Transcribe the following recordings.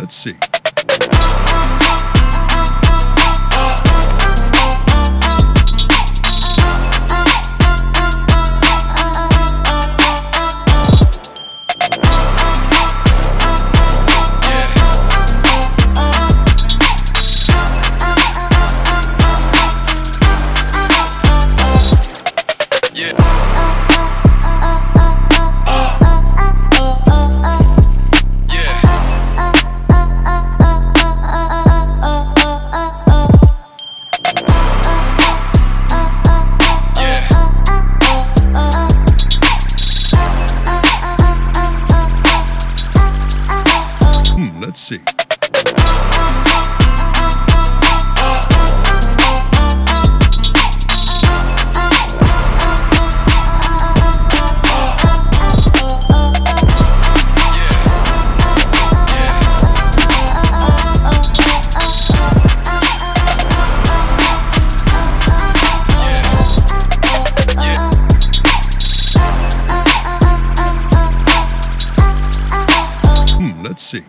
Let's see. Let's see. Let's see.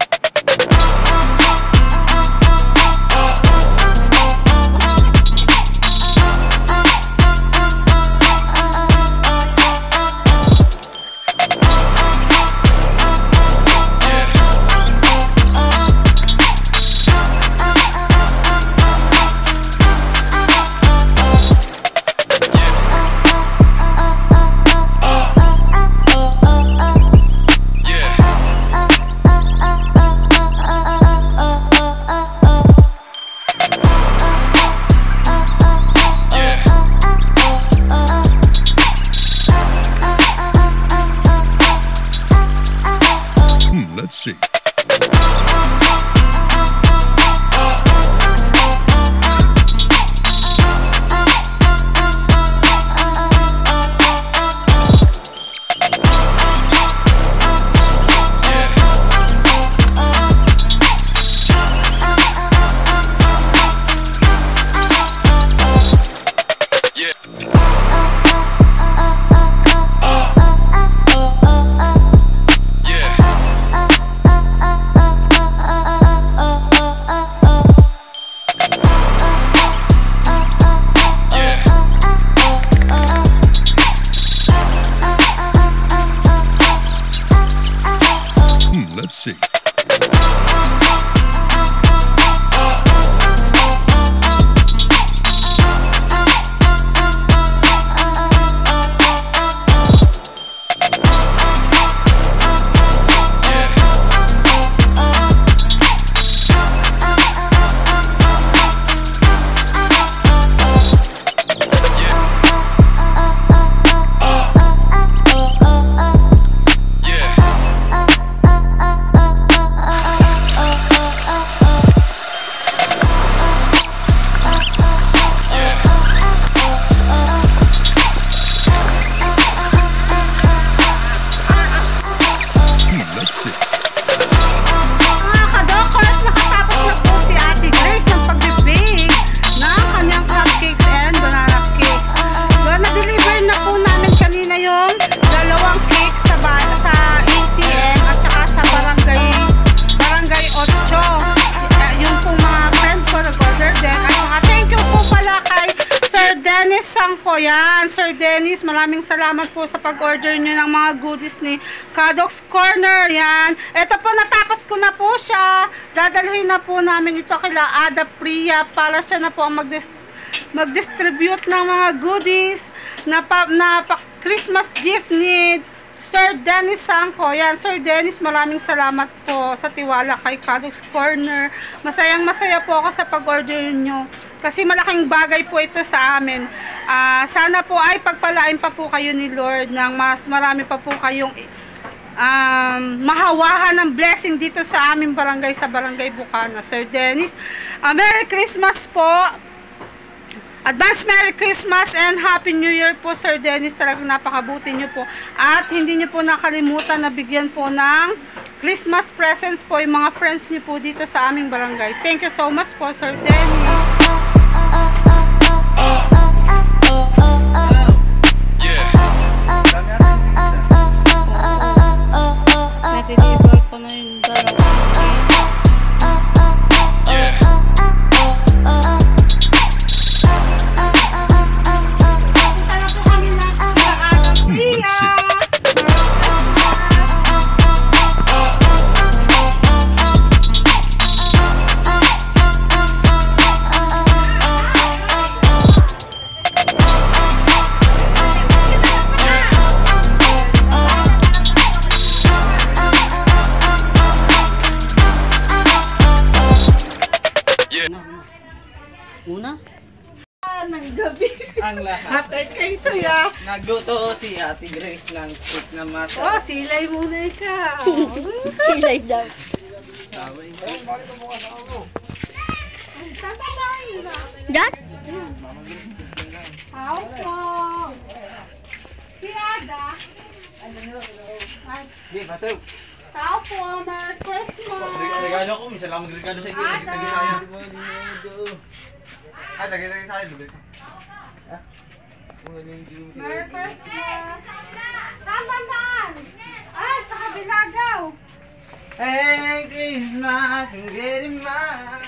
Let's see. Let's see. Yan, Sir Dennis, maraming salamat po sa pag-order nyo ng mga goodies ni Cadox Corner. Yan, eto po, natapos ko na po siya. Dadalhin na po namin ito kila Ada Priya para siya na po ang mag-distribute ng mga goodies na Christmas gift ni Sir Dennis Sangco. Yan, Sir Dennis, maraming salamat po sa tiwala kay Cadox Corner. Masayang masaya po ako sa pag-order nyo. Kasi malaking bagay po ito sa amin. Sana po ay pagpalain pa po kayo ni Lord ng mas marami pa po kayong mahawahan ng blessing dito sa aming barangay, sa Barangay Bukana. Sir Dennis, Merry Christmas po. Advance Merry Christmas and Happy New Year po, Sir Dennis. Talagang napakabuti nyo po. At hindi nyo po nakalimutan na bigyan po ng Christmas presents po yung mga friends nyo po dito sa aming barangay. Thank you so much po, Sir Dennis. Deliver ko na yung dalawang ang lahat. Hatay kay Suya. Nagluto si Ate Grace ng cake na mata. Oh, silay muna ikaw. Silay daw. Dad? Tao po. Si Ada. Di, pasok. Tao po. Merry Christmas. Regalo ko, minsan lang magregalo sa inyo. Ada. Ay, lagay sa akin. Merry Christmas. Saan bandaan? Ay, sa kabila daw. Hey, Christmas, I'm getting mine.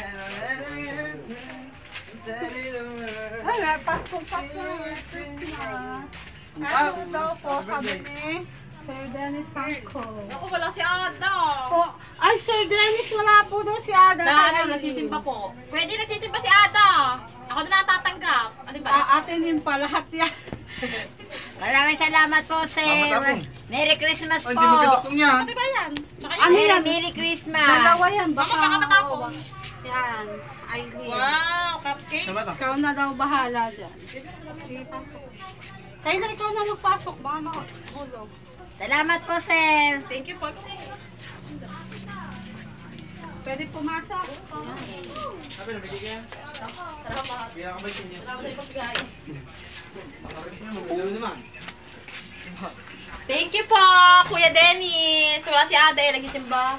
Ay, may Pasko. Merry Christmas. Ano daw po, sabi ni Sir Dennis Sanko. Ako wala si Ada. Po, ay, Sir Dennis, wala po daw si Ada. Nagsisimba po. Pwede nagsisimba si Ada. Ako na natatanggap. Ano ba? Atinin pa lahat yan. Maraming salamat po, sir. Salamat po. Merry Christmas Ay, po. hindi magkatong yan. Ano ba yan? Tsaka Ano yan. yan? Merry Christmas. Dalawa yan, Baka matapon. Yan, Aileen. Wow, cupcake. Sama to. Ikaw na daw bahala dyan. Sige, pasok. Kaya na ikaw na magpasok, baka mahulog. Salamat po, sir. Thank you po. Pwede pumasok. Sabi, nabigay ka yan? Salamat. Pinakabay sa inyo. Salamat sa ipagkagay. Magdalo naman. Thank you po, Kuya Dennis. Wala si Ada, nagsisimba.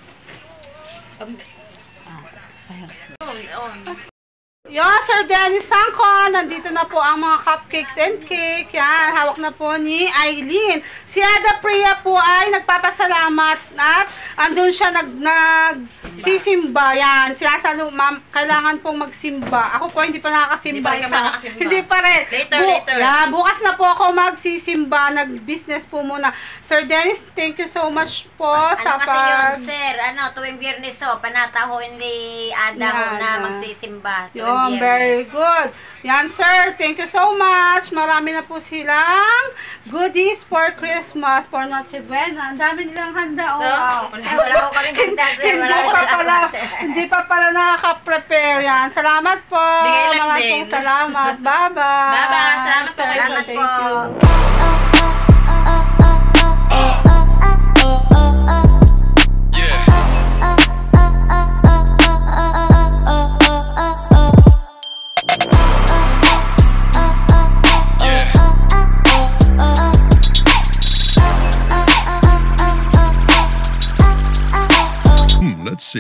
Yan, Sir Dennis Sanko, nandito na po ang mga cupcakes and cake. Yan, hawak na po ni Aileen. Si Ada Priya po ay nagpapasalamat at andun siya nagsisimba. Yan, sinasalo, ma'am, kailangan pong magsimba. Ako po hindi pa nakakasimba. Hindi pa rin kami nakakasimba. Hindi pa rin. Later. Yan, bukas na po ako magsisimba. Nag-business po muna. Sir Dennis, thank you so much po sa Ano kasi yun, sir? Ano, tuwing biyernes ho, panataho hindi Ada ho Yan, na ah. magsisimba. Tuwing Yun, biyernes. very good. Yan, sir. Thank you so much. Marami na po silang goodies for Christmas, for Noche Buena. Ang dami nilang handa. Oh, wow. Ay, wala ko kami handa, sir. Hindi pa pala nakaka-prepare yan. Salamat po. Bigay lang Maraming din. pong salamat. Bye-bye. Bye-bye. Salamat po, Sir, Katie. thank po. you. Let's see.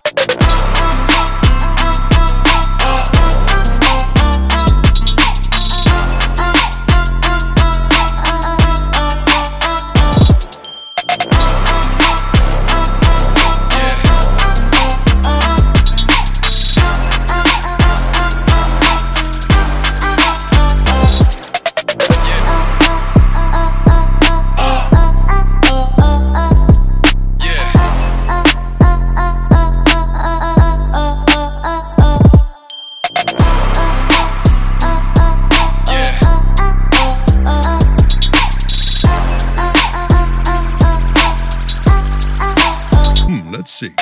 Let's see.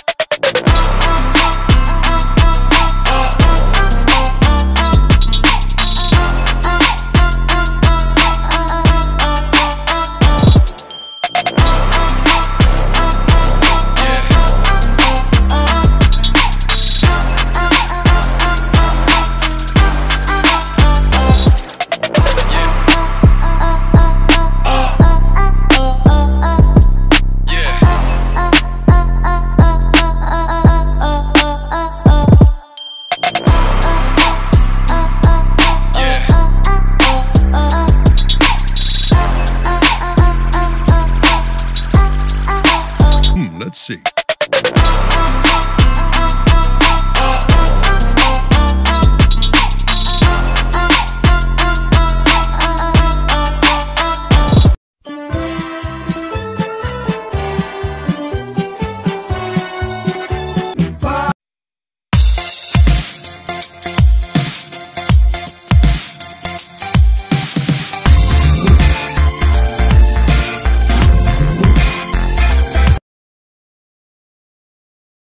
Let's see.